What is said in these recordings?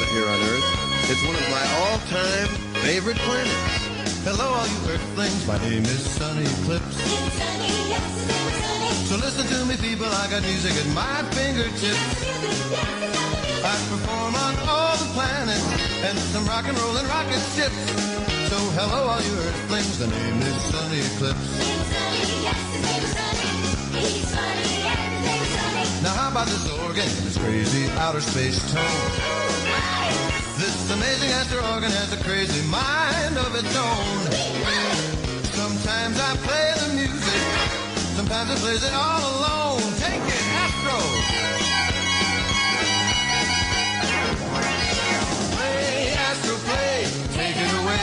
here on Earth. It's one of my all-time favorite planets. Hello, all you Earthlings. My name is Sonny Eclipse. It's sunny, yes, it's never sunny. So listen to me, people. I got music at my fingertips. I perform on all the planets and some rock and roll and rocket ships. So hello, all you Earthlings. The name is Sonny Eclipse. It's sunny, yes, it's never sunny. He's funny and his name is Sonny. Now how about this organ and this crazy outer space tone? This amazing astro organ has a crazy mind of its own. Sometimes I play the music, sometimes it plays it all alone. Take it, Astro! Play, Astro, play, take it away.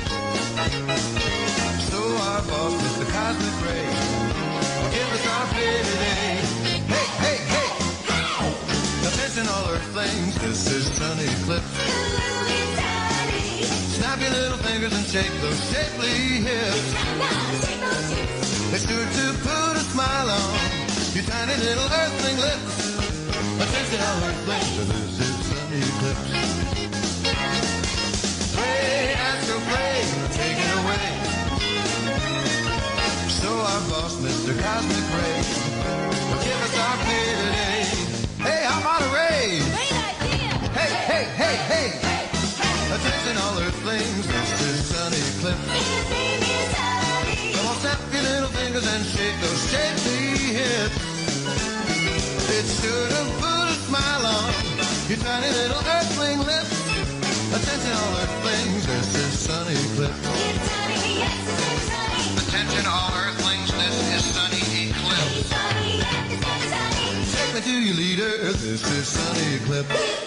So our boss, Mr. Cosmic Ray, will give us our play today. Hey, hey, hey! Attention all Earthlings, this is Sonny Eclipse. Snap your little fingers and shake those shapely hips. Be sure to put a smile on your tiny little Earthling lips. Attention all Earthlings, this is Sonny Eclipse. Play, Astro, play, take it away. So our boss, Mr. Cosmic Ray, will give us our play today. Hey, how about a raise? Great idea. Hey, hey, hey, hey. Attention all Earthlings, this is Sonny Eclipse. His name is Sonny. Come on, snap your little fingers and shake those shapely hips. It's sure to put a smile on your tiny little Earthling lips. Attention all Earthlings, this is Sonny Eclipse. It's sunny, yes, it's never sunny. Attention all Earthlings, this is Sonny Eclipse. He's funny and his name is Sonny. Take me to your leader, this is Sonny Eclipse.